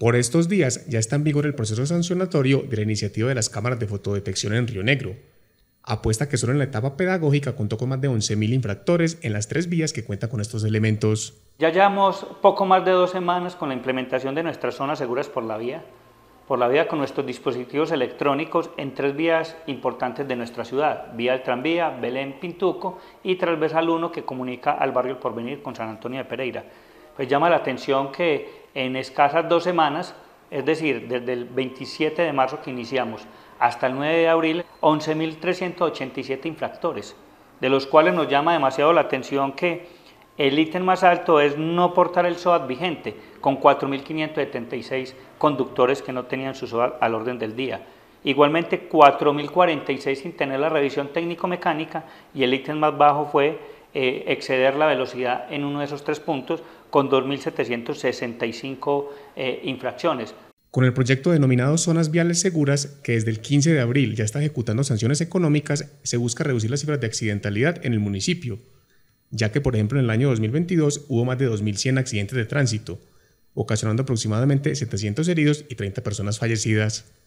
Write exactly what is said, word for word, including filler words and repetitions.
Por estos días ya está en vigor el proceso sancionatorio de la iniciativa de las cámaras de fotodetección en Río Negro. Apuesta que solo en la etapa pedagógica contó con más de once mil infractores en las tres vías que cuentan con estos elementos. Ya llevamos poco más de dos semanas con la implementación de nuestras zonas seguras por la vía, por la vía con nuestros dispositivos electrónicos en tres vías importantes de nuestra ciudad, vía del tranvía, Belén-Pintuco y Transversal uno que comunica al barrio El Porvenir con San Antonio de Pereira. Pues llama la atención que en escasas dos semanas, es decir, desde el veintisiete de marzo que iniciamos hasta el nueve de abril, once mil trescientos ochenta y siete infractores, de los cuales nos llama demasiado la atención que el ítem más alto es no portar el SOAT vigente, con cuatro mil quinientos setenta y seis conductores que no tenían su SOAT al orden del día. Igualmente cuatro mil cuarenta y seis sin tener la revisión técnico-mecánica, y el ítem más bajo fue eh, exceder la velocidad en uno de esos tres puntos con dos mil setecientos sesenta y cinco eh, infracciones. Con el proyecto denominado Zonas Viales Seguras, que desde el quince de abril ya está ejecutando sanciones económicas, se busca reducir las cifras de accidentalidad en el municipio, ya que, por ejemplo, en el año dos mil veintidós hubo más de dos mil cien accidentes de tránsito, ocasionando aproximadamente setecientos heridos y treinta personas fallecidas.